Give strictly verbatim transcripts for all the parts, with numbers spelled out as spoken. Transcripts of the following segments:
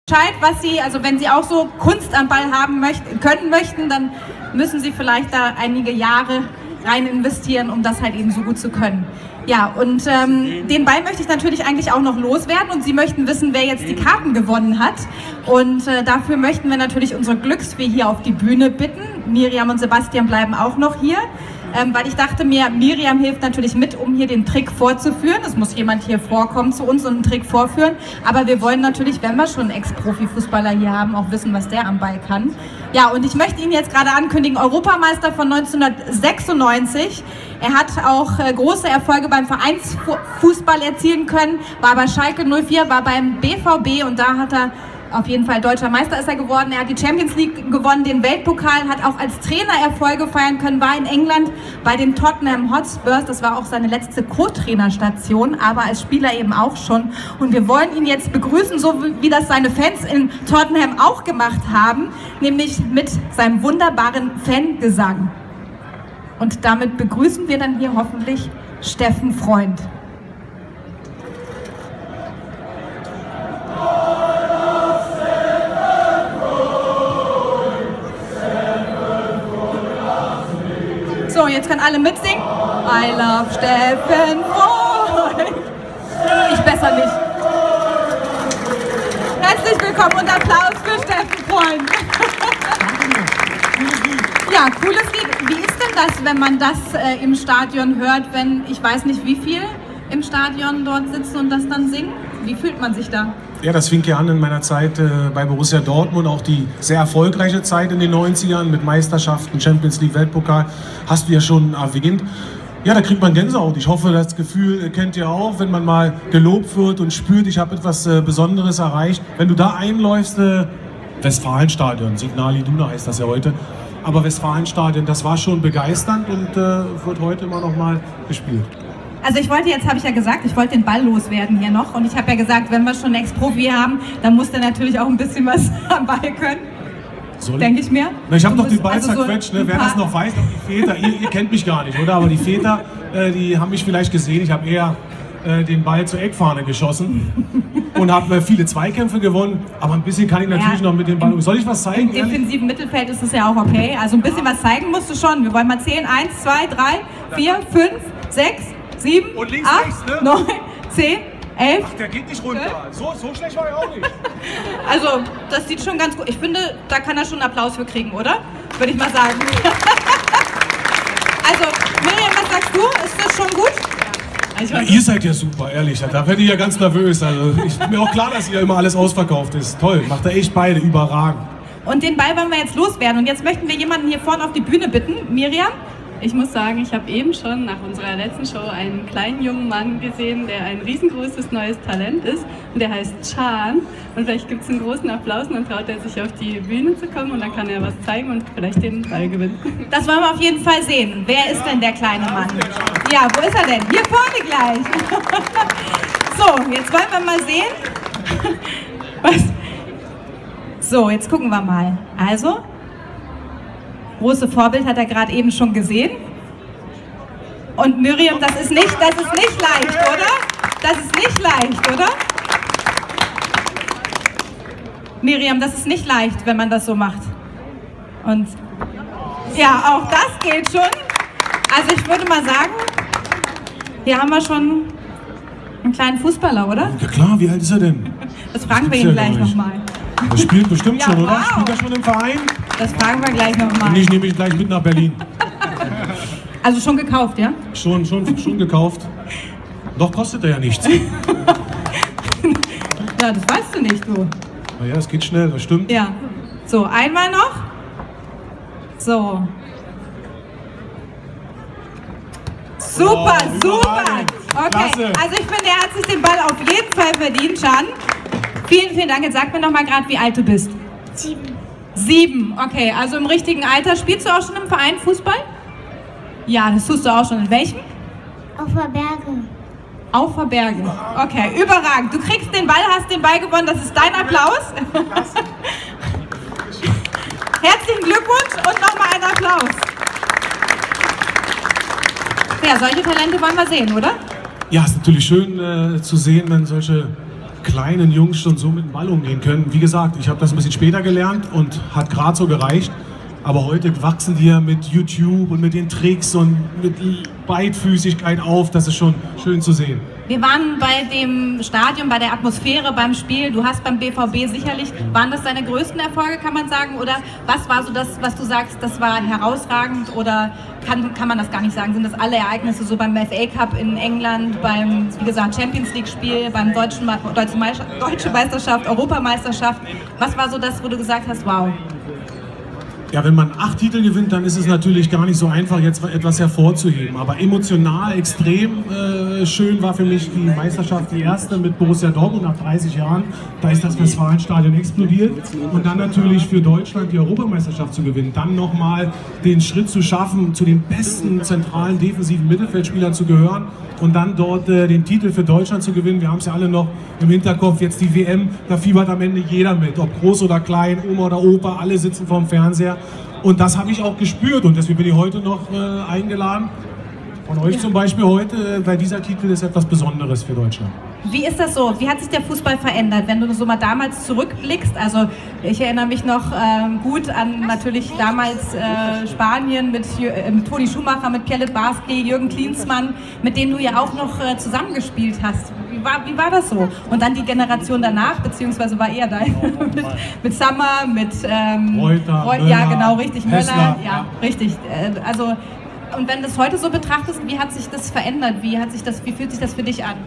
Bescheid, was Sie, also wenn Sie auch so Kunst am Ball haben möchten, können möchten, dann müssen Sie vielleicht da einige Jahre rein investieren, um das halt eben so gut zu können. Ja, und ähm, den Ball möchte ich natürlich eigentlich auch noch loswerden und Sie möchten wissen, wer jetzt die Karten gewonnen hat. Und äh, dafür möchten wir natürlich unsere Glücksfee hier auf die Bühne bitten. Miriam und Sebastian bleiben auch noch hier. Ähm, weil ich dachte mir, Miriam hilft natürlich mit, um hier den Trick vorzuführen. Es muss jemand hier vorkommen zu uns und einen Trick vorführen. Aber wir wollen natürlich, wenn wir schon einen Ex-Profi-Fußballer hier haben, auch wissen, was der am Ball kann. Ja, und ich möchte Ihnen jetzt gerade ankündigen, Europameister von neunzehnhundertsechsundneunzig. Er hat auch äh, große Erfolge beim Vereinsfußball erzielen können, war bei Schalke null vier, war beim B V B und da hat er auf jeden Fall deutscher Meister ist er geworden. Er hat die Champions League gewonnen, den Weltpokal, hat auch als Trainer Erfolge feiern können, war in England bei den Tottenham Hotspurs. Das war auch seine letzte Co-Trainerstation, aber als Spieler eben auch schon. Und wir wollen ihn jetzt begrüßen, so wie das seine Fans in Tottenham auch gemacht haben, nämlich mit seinem wunderbaren Fangesang. Und damit begrüßen wir dann hier hoffentlich Steffen Freund. So, jetzt können alle mitsingen. I love Steffen Freund. Ich besser nicht. Herzlich willkommen und Applaus für Steffen Freund. Ja, cooles Lied. Wie ist denn das, wenn man das äh, im Stadion hört, wenn ich weiß nicht wie viel im Stadion dort sitzen und das dann singen? Wie fühlt man sich da? Ja, das fing ja an in meiner Zeit äh, bei Borussia Dortmund, auch die sehr erfolgreiche Zeit in den neunzigern mit Meisterschaften, Champions League, Weltpokal, hast du ja schon erwähnt. Ja, da kriegt man Gänsehaut. Ich hoffe, das Gefühl kennt ihr auch, wenn man mal gelobt wird und spürt, ich habe etwas äh, Besonderes erreicht. Wenn du da einläufst, äh, Westfalenstadion, Signal Iduna heißt das ja heute, aber Westfalenstadion, das war schon begeisternd und äh, wird heute immer noch mal gespielt. Also ich wollte jetzt, habe ich ja gesagt, ich wollte den Ball loswerden hier noch und ich habe ja gesagt, wenn wir schon einen Ex-Profi haben, dann muss der natürlich auch ein bisschen was am Ball können, denke ich mir. Na, ich habe doch den Ball also zerquetscht, so ne? Wer das noch weiß, die Väter, ihr, ihr kennt mich gar nicht, oder? Aber die Väter, äh, die haben mich vielleicht gesehen, ich habe eher äh, den Ball zur Eckfahne geschossen und habe äh, viele Zweikämpfe gewonnen, aber ein bisschen kann ich natürlich ja, noch mit dem Ball. Soll ich was zeigen? Im defensiven Mittelfeld ist es ja auch okay, also ein bisschen was zeigen musst du schon. Wir wollen mal zählen, eins, zwei, drei, vier, fünf, sechs, sieben, und links, acht, rechts, ne? neun, zehn, elf. Ach, der geht nicht runter. So, so schlecht war er auch nicht. Also, das sieht schon ganz gut. Ich finde, da kann er schon einen Applaus für kriegen, oder? Würde ich mal sagen. Also, Miriam, was sagst du? Ist das schon gut? Also, ja, ihr seid ja super, ehrlich. Da werde ich ja ganz nervös. Also, ich bin mir auch klar, dass hier immer alles ausverkauft ist. Toll, macht er echt beide überragend. Und den Ball wollen wir jetzt loswerden. Und jetzt möchten wir jemanden hier vorne auf die Bühne bitten. Miriam? Ich muss sagen, ich habe eben schon nach unserer letzten Show einen kleinen jungen Mann gesehen, der ein riesengroßes neues Talent ist und der heißt Can. Und vielleicht gibt es einen großen Applaus und dann traut er sich auf die Bühne zu kommen und dann kann er was zeigen und vielleicht den Ball gewinnen. Das wollen wir auf jeden Fall sehen. Wer ist denn der kleine Mann? Ja, wo ist er denn? Hier vorne gleich. So, jetzt wollen wir mal sehen. Was? So, jetzt gucken wir mal. Also... Große Vorbild hat er gerade eben schon gesehen. Und Miriam, das ist nicht, das ist nicht leicht, oder? Das ist nicht leicht, oder? Miriam, das ist nicht leicht, wenn man das so macht. Und ja, auch das geht schon. Also ich würde mal sagen, hier haben wir schon einen kleinen Fußballer, oder? Ja klar, wie alt ist er denn? Das fragen wir ihn gleich nochmal. Er spielt bestimmt ja, schon, oder? Wow. Spielt er schon im Verein? Das fragen wir gleich nochmal. Ich nehme ihn gleich mit nach Berlin. Also schon gekauft, ja? Schon, schon, schon gekauft. Doch kostet er ja nichts. Ja, das weißt du nicht, du. Naja, es geht schnell, das stimmt. Ja. So, einmal noch. So. Super, oh, super. Okay, klasse. Also ich finde, er hat sich den Ball auf jeden Fall verdient, Can. Vielen, vielen Dank. Jetzt sag mir noch mal gerade, wie alt du bist. Sieben. Sieben, okay. Also im richtigen Alter. Spielst du auch schon im Verein Fußball? Ja, das tust du auch schon. In welchem? Auf der Berge. Auf der Berge. Okay, überragend. Du kriegst den Ball, hast den Ball gewonnen. Das ist dein Applaus. Herzlichen Glückwunsch und nochmal einen Applaus. Ja, solche Talente wollen wir sehen, oder? Ja, ist natürlich schön äh, zu sehen, wenn solche kleinen Jungs schon so mit dem Ball umgehen können. Wie gesagt, ich habe das ein bisschen später gelernt und hat gerade so gereicht. Aber heute wachsen die ja mit YouTube und mit den Tricks und mit Beidfüßigkeit auf. Das ist schon schön zu sehen. Wir waren bei dem Stadion, bei der Atmosphäre, beim Spiel. Du hast beim B V B sicherlich, waren das deine größten Erfolge, kann man sagen? Oder was war so das, was du sagst, das war herausragend? Oder kann, kann man das gar nicht sagen? Sind das alle Ereignisse so beim F A Cup in England, beim, wie gesagt, Champions League Spiel, beim Deutschen, Deutsche Meisterschaft, Deutsche Meisterschaft, Europameisterschaft? Was war so das, wo du gesagt hast, wow? Ja, wenn man acht Titel gewinnt, dann ist es natürlich gar nicht so einfach, jetzt etwas hervorzuheben. Aber emotional extrem äh, schön war für mich die Meisterschaft, die erste mit Borussia Dortmund nach dreißig Jahren. Da ist das Westfalenstadion explodiert. Und dann natürlich für Deutschland die Europameisterschaft zu gewinnen. Dann nochmal den Schritt zu schaffen, zu den besten zentralen defensiven Mittelfeldspielern zu gehören. Und dann dort äh, den Titel für Deutschland zu gewinnen. Wir haben es ja alle noch im Hinterkopf, jetzt die W M, da fiebert am Ende jeder mit. Ob groß oder klein, Oma oder Opa, alle sitzen vorm Fernseher. Und das habe ich auch gespürt und deswegen bin ich heute noch äh, eingeladen. Von euch zum Beispiel heute, weil dieser Titel ist etwas Besonderes für Deutschland. Wie ist das so? Wie hat sich der Fußball verändert, wenn du so mal damals zurückblickst? Also ich erinnere mich noch ähm, gut an natürlich damals äh, Spanien mit äh, Toni Schumacher, mit Pierre Littbarski, Jürgen Klinsmann, mit denen du ja auch noch äh, zusammengespielt hast. Wie war, wie war das so? Und dann die Generation danach, beziehungsweise war eher dein, mit, mit Summer, mit ähm, Reuter, Reu Möller, ja genau, richtig, Hessler, Möller, ja, ja. richtig. Äh, also, und wenn du das heute so betrachtest, wie hat sich das verändert? Wie, hat sich das, wie fühlt sich das für dich an?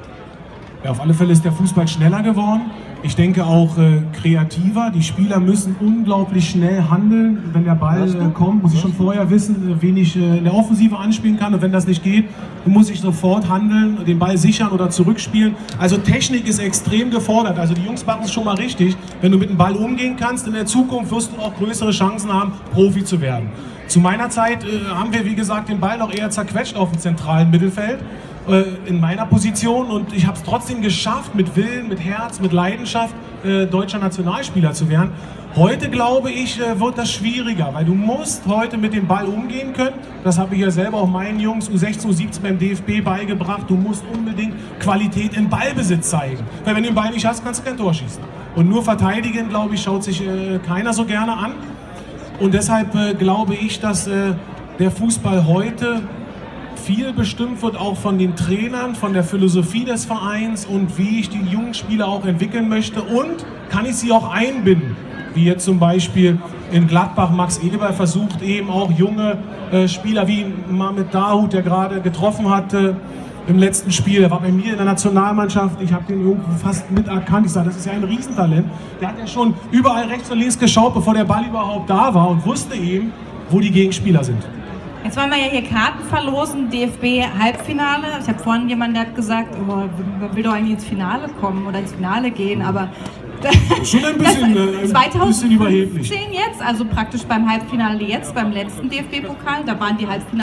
Ja, auf alle Fälle ist der Fußball schneller geworden. Ich denke auch äh, kreativer. Die Spieler müssen unglaublich schnell handeln. Wenn der Ball äh, kommt, muss ich schon vorher wissen, wen ich äh, in der Offensive anspielen kann. Und wenn das nicht geht, muss ich sofort handeln, den Ball sichern oder zurückspielen. Also Technik ist extrem gefordert. Also die Jungs machen es schon mal richtig. Wenn du mit dem Ball umgehen kannst, in der Zukunft wirst du auch größere Chancen haben, Profi zu werden. Zu meiner Zeit äh, haben wir, wie gesagt, den Ball auch eher zerquetscht auf dem zentralen Mittelfeld. In meiner Position und ich habe es trotzdem geschafft, mit Willen, mit Herz, mit Leidenschaft äh, deutscher Nationalspieler zu werden. Heute, glaube ich, äh, wird das schwieriger, weil du musst heute mit dem Ball umgehen können. Das habe ich ja selber auch meinen Jungs U sechzehn, U siebzehn beim D F B beigebracht. Du musst unbedingt Qualität im Ballbesitz zeigen, weil wenn du den Ball nicht hast, kannst du kein Tor schießen. Und nur verteidigen, glaube ich, schaut sich äh, keiner so gerne an. Und deshalb äh, glaube ich, dass äh, der Fußball heute viel bestimmt wird auch von den Trainern, von der Philosophie des Vereins und wie ich die jungen Spieler auch entwickeln möchte und kann ich sie auch einbinden. Wie jetzt zum Beispiel in Gladbach Max Eberl versucht eben auch junge äh, Spieler wie Mehmet Dahoud, der gerade getroffen hatte im letzten Spiel. Der war bei mir in der Nationalmannschaft, ich habe den irgendwie fast miterkannt. Ich sage, das ist ja ein Riesentalent. Der hat ja schon überall rechts und links geschaut, bevor der Ball überhaupt da war und wusste eben, wo die Gegenspieler sind. Jetzt wollen wir ja hier Karten verlosen, D F B-Halbfinale. Ich habe vorhin jemanden, der hat gesagt, oh, man will doch eigentlich ins Finale kommen oder ins Finale gehen, aber schon ein bisschen, äh, ein bisschen überheblich. jetzt, also praktisch beim Halbfinale jetzt, beim letzten D F B-Pokal, da waren die Halbfinale